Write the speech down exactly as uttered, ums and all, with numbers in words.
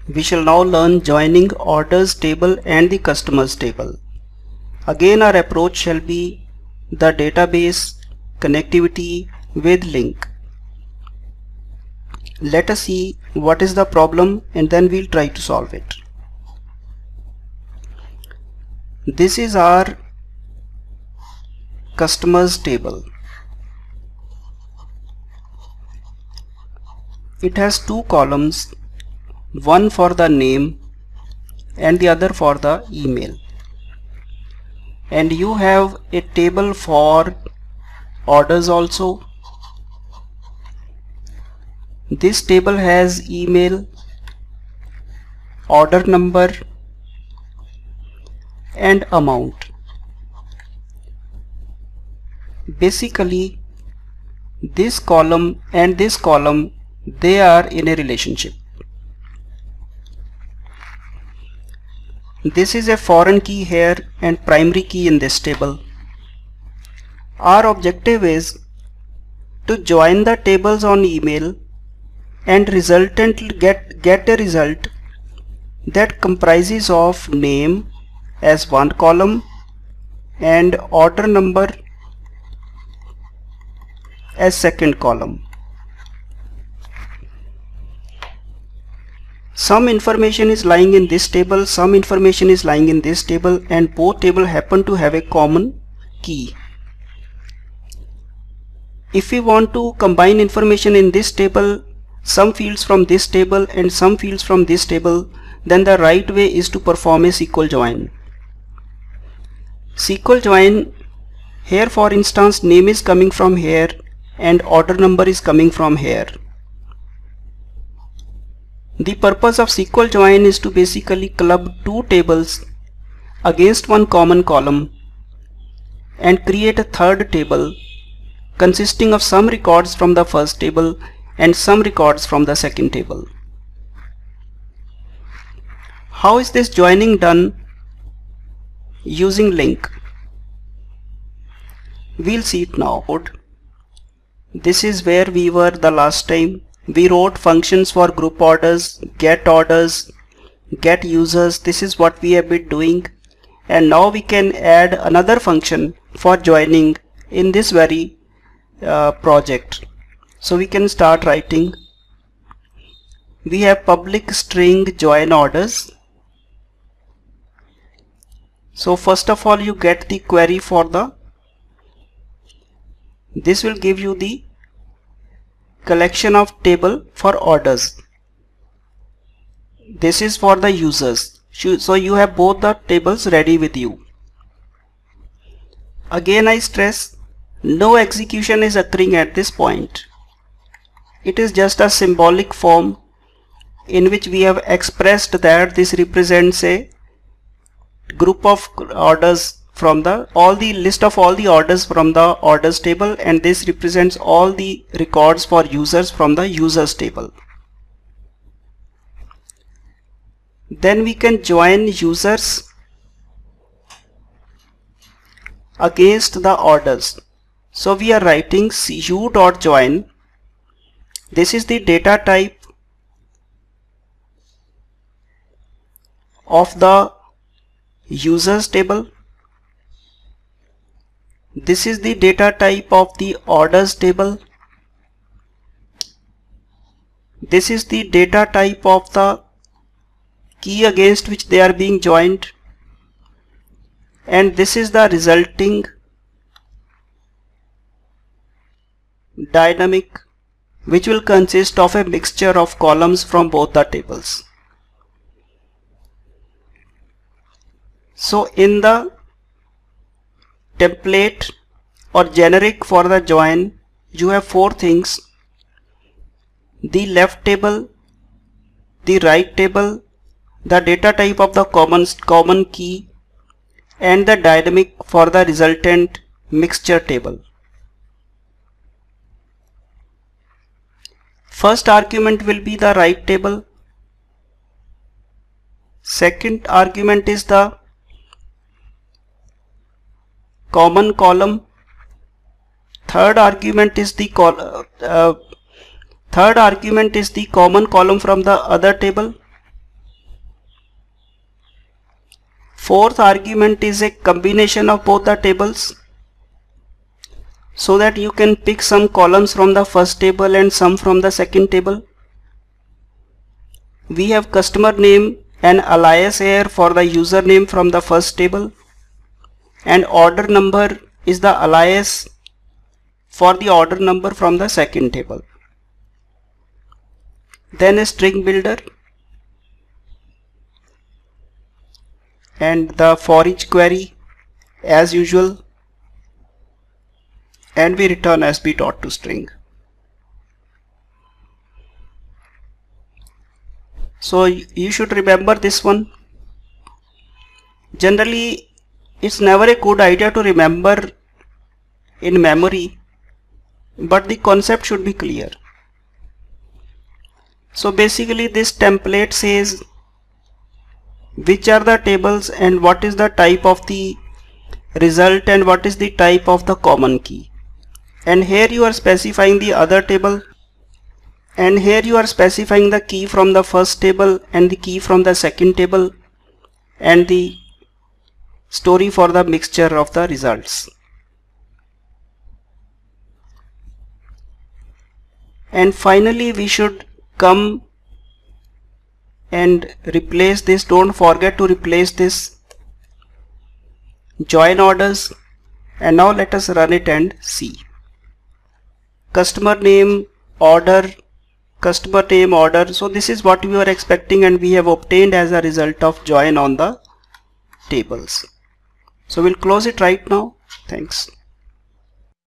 We shall now learn joining orders table and the customers table. Again, our approach shall be the database connectivity with link. Let us see what is the problem and then we'll try to solve it. This is our customers table. It has two columns, one for the name and the other for the email. And you have a table for orders also. This table has email, order number and amount. Basically, this column and this column, they are in a relationship. This is a foreign key here and primary key in this table. Our objective is to join the tables on email and resultant get, get a result that comprises of name as one column and order number as second column. Some information is lying in this table, some information is lying in this table, and both tables happen to have a common key. If we want to combine information in this table, some fields from this table and some fields from this table, then the right way is to perform a S Q L join. S Q L join, here for instance name is coming from here and order number is coming from here. The purpose of S Q L join is to basically club two tables against one common column and create a third table consisting of some records from the first table and some records from the second table. How is this joining done? Using link. We'll see it now. This is where we were the last time. We wrote functions for group orders, get orders, get users. This is what we have been doing, and now we can add another function for joining in this very uh, project. So we can start writing. We have public string join orders. So first of all you get the query for the, this will give you the collection of table for orders. This is for the users. So you have both the tables ready with you. Again I stress, no execution is occurring at this point. It is just a symbolic form in which we have expressed that this represents a group of orders from the all the list of all the orders from the orders table, and this represents all the records for users from the users table. Then we can join users against the orders. So we are writing u.join. This is the data type of the users table. This is the data type of the orders table. This is the data type of the key against which they are being joined. And this is the resulting dynamic, which will consist of a mixture of columns from both the tables. So in the template or generic for the join, you have four things: the left table, the right table, the data type of the common, common key, and the dynamic for the resultant mixture table. First argument will be the right table. Second argument is the common column. Third argument is the col uh, third argument is the common column from the other table. Fourth argument is a combination of both the tables, so that you can pick some columns from the first table and some from the second table. We have customer name and alias here for the username from the first table, and order number is the alias for the order number from the second table. Then a string builder and the for each query as usual, and we return sb dot to string. So you should remember this one. Generally it's never a good idea to remember in memory, but the concept should be clear. So basically this template says which are the tables and what is the type of the result and what is the type of the common key. And here you are specifying the other table, and here you are specifying the key from the first table and the key from the second table and the story for the mixture of the results. And finally we should come and replace this. Don't forget to replace this join orders. And now let us run it and see. Customer name, order, customer name, order. So this is what we were expecting and we have obtained as a result of join on the tables. So we'll close it right now. Thanks.